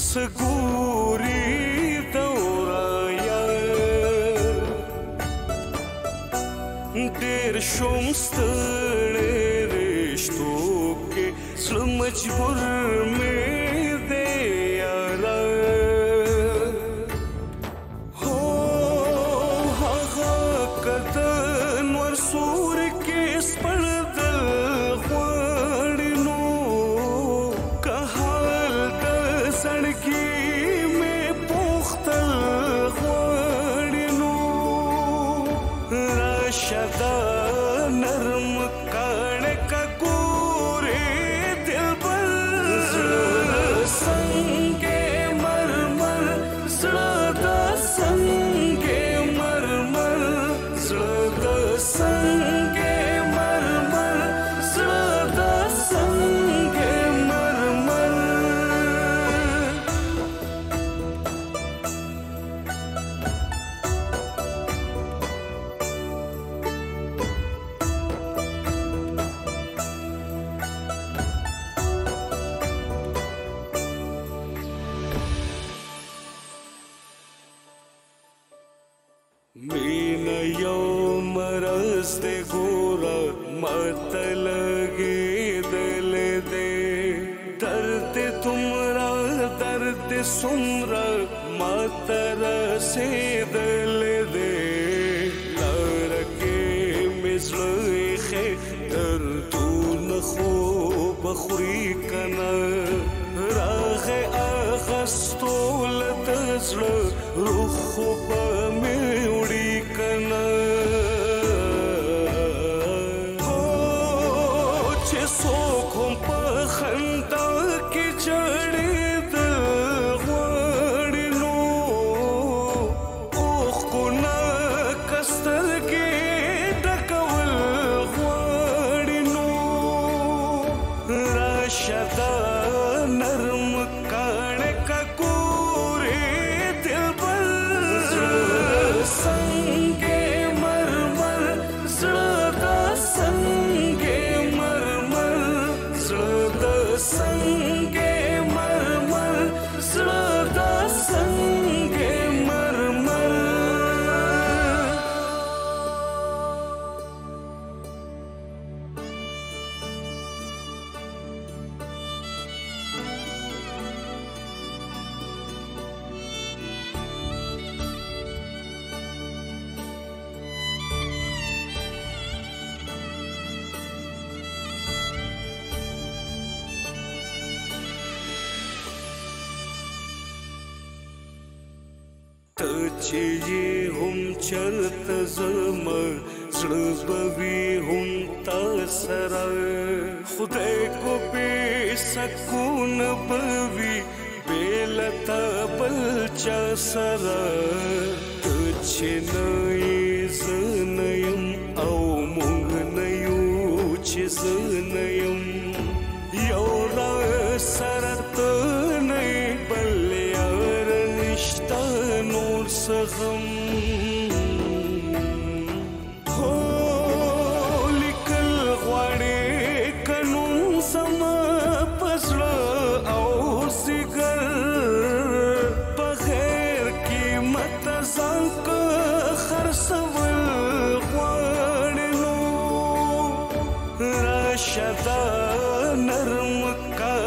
سګوري دورایا ډېر شوم ستړی رشتو کې زړه مجبور مې دی یاره هو هغه که د نور سوري کې سپړدل غواړي نو که حال د زړګي مې پوښتل غواړي نو راشه دا نرم کاڼه که ګورې دلبر زړه سنګې مرمر زړه د سنګې مرمر زړه د سنګې مرمر زړه د سنګې مرمر مینه یو مرض دی ګوره ماته لګېدلی دی درد دومره درد څومره ماته رسېدلی دی لاره کې مې زړه ایښی دردونه خو به خوري که نه راغی اخستوله د زړه روح خو به مې وړي که نه هو چې څوک هم په خندا کې جړېدل غواړي نو اوښکونه که سترګې ډکول غواړي نو راشه دا نرم کاڼه که ګورې دلبر زړه سنګې مرمر زړه د سنګې مرمر زړه د سنګې مرمر زړه د سنګې مرمر ته چې یې هم چرته زما زړه به وي هم تا سره خدای کو بې سکون به وي بې له تا بل چا سره ته چې نه یې زه نه یم او موږ نه یو چې زه نه یم یو راسره ته نه یې بل یار نشته نور څه غم هو لیکل غواړې که نوم زما په زړه او ځیګر بغیر قیمته ځان که خرڅول غواړې نو راشه دا نرم کا